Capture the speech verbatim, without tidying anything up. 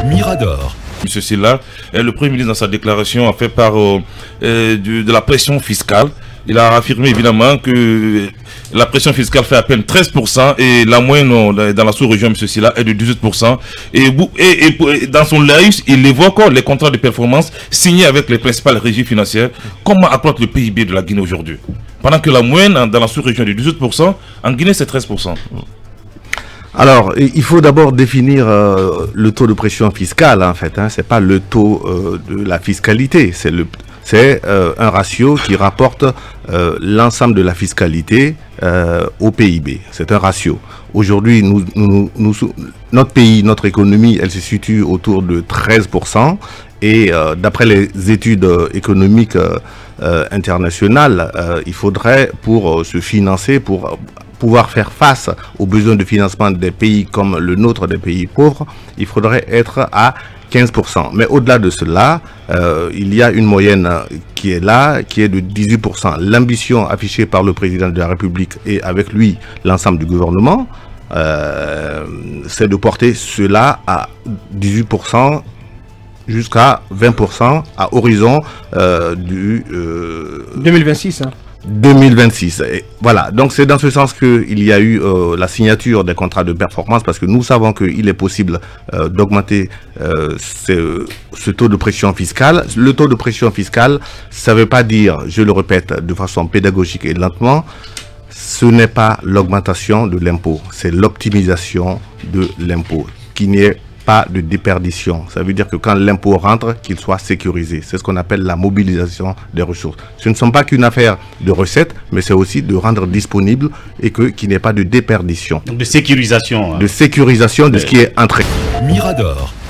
Mirador. Monsieur Sylla, le Premier ministre dans sa déclaration a fait part euh, euh, de, de la pression fiscale. Il a affirmé évidemment que la pression fiscale fait à peine treize pour cent et la moyenne dans la sous-région, M. Sylla, est de dix-huit pour cent. Et, et, et dans son laïus, il évoque les contrats de performance signés avec les principales régies financières. Comment accroître le P I B de la Guinée aujourd'hui? Pendant que la moyenne dans la sous-région est de dix-huit pour cent, en Guinée c'est treize pour cent. Alors, il faut d'abord définir euh, le taux de pression fiscale, en fait. Hein. Ce n'est pas le taux euh, de la fiscalité, c'est le c'est euh, un ratio qui rapporte euh, l'ensemble de la fiscalité euh, au P I B. C'est un ratio. Aujourd'hui, nous, nous, nous, notre pays, notre économie, elle se situe autour de treize pour cent. Et euh, d'après les études économiques euh, euh, internationales, euh, il faudrait, pour euh, se financer, pour pouvoir faire face aux besoins de financement des pays comme le nôtre, des pays pauvres, il faudrait être à quinze pour cent. Mais au-delà de cela, euh, il y a une moyenne qui est là, qui est de dix-huit pour cent. L'ambition affichée par le président de la République et avec lui l'ensemble du gouvernement, euh, c'est de porter cela à dix-huit pour cent jusqu'à vingt pour cent à horizon euh, du... Euh, deux mille vingt-six, hein. deux mille vingt-six. Et voilà, donc c'est dans ce sens qu'il y a eu euh, la signature des contrats de performance, parce que nous savons qu'il est possible euh, d'augmenter euh, ce, ce taux de pression fiscale. Le taux de pression fiscale, ça ne veut pas dire, je le répète de façon pédagogique et lentement, ce n'est pas l'augmentation de l'impôt, c'est l'optimisation de l'impôt, qu'il n'y ait pas de déperdition. Ça veut dire que quand l'impôt rentre, qu'il soit sécurisé. C'est ce qu'on appelle la mobilisation des ressources. Ce ne sont pas qu'une affaire de recettes, mais c'est aussi de rendre disponible et que qu'il n'y ait pas de déperdition. Donc de sécurisation. Hein. De sécurisation de euh... ce qui est entré. Mirador.